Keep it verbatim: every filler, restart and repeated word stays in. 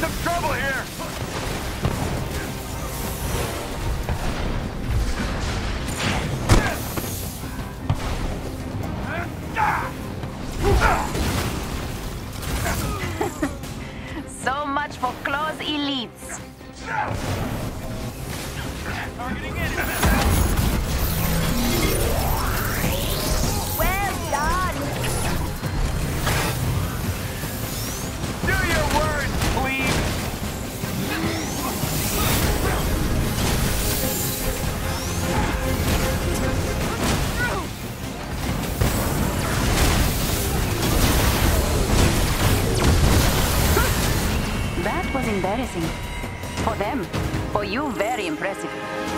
some trouble here! So much for Claw's elites. Targeting enemy! Well done. Do your words, please! That was embarrassing. For them. For you, very impressive.